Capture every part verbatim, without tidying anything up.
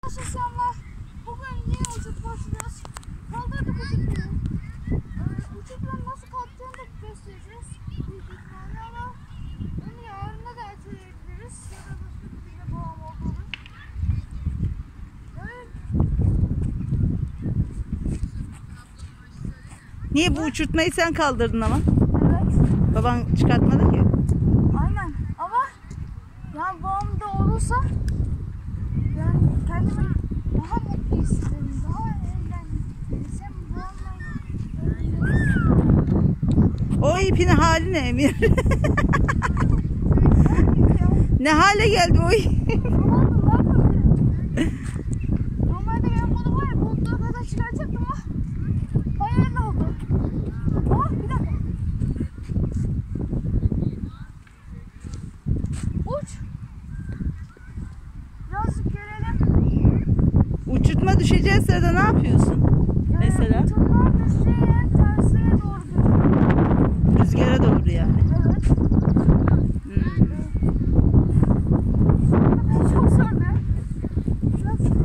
Selamlar. Bugün yine uçup başlıyoruz. Kaldırdık uçurtmayı. Ee, uçurtmanın nasıl kalktığını da göstereceğiz. Büyük ihtimalle ama onu yarına da erteleyebiliriz. Ya da başka bir şekilde bağım olur. Evet. Niye bu uçurtmayı sen kaldırdın ama? Evet. Baban çıkartmadı ki. Aynen ama yani bağım da olursa yani kendimi daha mutlu hissederim. Daha eğlendim. Bağımla O ipin hali ne Emir? Ne hale geldi o ip? Normalde ben bunu var ya bulutluğa kadar çıkaracaktım ama hayırlı oldu. Oh bir dakika. Uç. Birazcık görelim. Uçurtma düşeceği sırada ne yapıyorsun? Yani Mesela? uçurtma düşeceği yer tersine doğru gidiyor. Rüzgara doğru yani. Evet. Hmm. Çok zor be. Biraz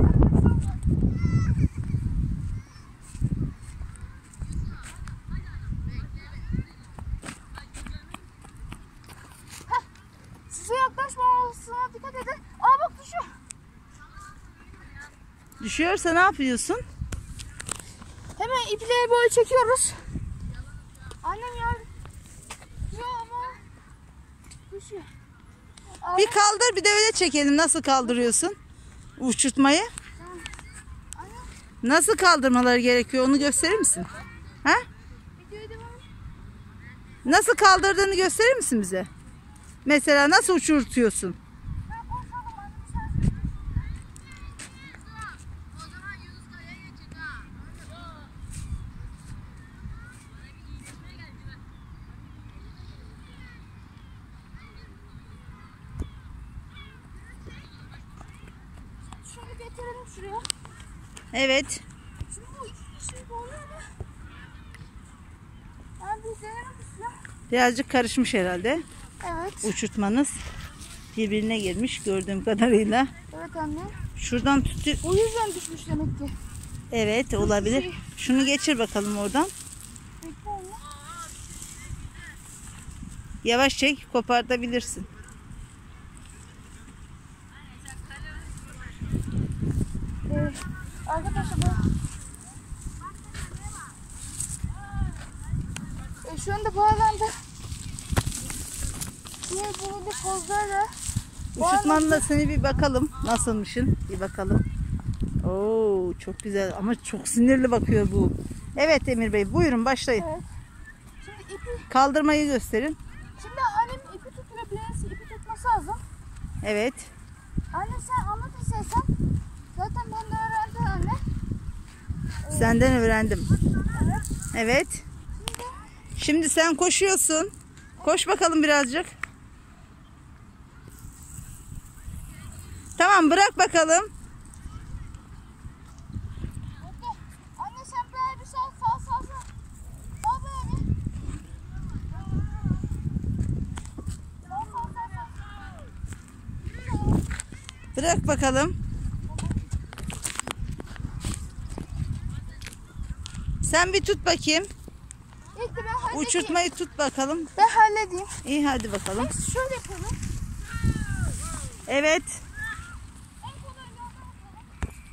Heh, size yaklaşmamasına dikkat edin. Aa bak düşüyor. Düşüyorsa ne yapıyorsun? Hemen ipleri böyle çekiyoruz. Annem yardım. Yok ama düşüyor. Bir kaldır bir de öyle çekelim. Nasıl kaldırıyorsun uçurtmayı? Annem Nasıl kaldırmaları gerekiyor onu gösterir misin? Ha? videoyu devam. Nasıl kaldırdığını gösterir misin bize? Mesela nasıl uçurtuyorsun? Ben konuşalım annem sen. Şunu getirelim şuraya. Evet. Şimdi bu iki kişilik oluyor mu? Ben bir denemek istiyorum. Birazcık karışmış herhalde. Evet. Uçurtmanız birbirine girmiş gördüğüm kadarıyla. Evet anne. Şuradan tut. O yüzden düşmüş demek ki. Evet olabilir. Şunu geçir bakalım oradan. Bekle anne. Yavaş çek, kopartabilirsin. Ee, arkadaşlar bu e, şu anda bağlandı. Diğer bunu da kozlarla Uçurtmanla seni bir bakalım. Nasılmışsın? Bir bakalım. Oo, çok güzel ama çok sinirli bakıyor bu. Evet Emir Bey, buyurun başlayın. Evet. Şimdi ipi, Kaldırmayı gösterin. şimdi annem ipi tutuyor, birisi ipi tutması lazım. Evet. Anne sen anlat istersen. Zaten ben de öğrendim anne. Ee, Senden öğrendim. Evet. Evet. Şimdi Şimdi sen koşuyorsun. Koş bakalım birazcık. Tamam, bırak bakalım. bekle. Anne sen böyle bir sağ sağ sağ sağ. Sağ böyle. Sağ sağ sağ sağ. Bırak bakalım. Sen bir tut bakayım. İlk de ben halledeyim. Uçurtmayı tut bakalım. Ben halledeyim. İyi hadi bakalım. Neyse şöyle yapalım. Evet. En kolay yoldan yapalım.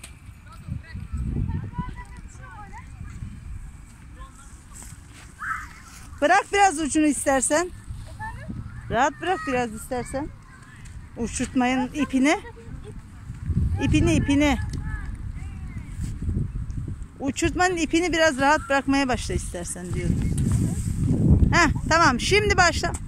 Bırak biraz ucunu istersen. Efendim? Rahat bırak biraz istersen. Uçurtmayın ipini. İpini ipini. Uçurtmanın ipini biraz rahat bırakmaya başla istersen diyorum. Heh, tamam şimdi başla.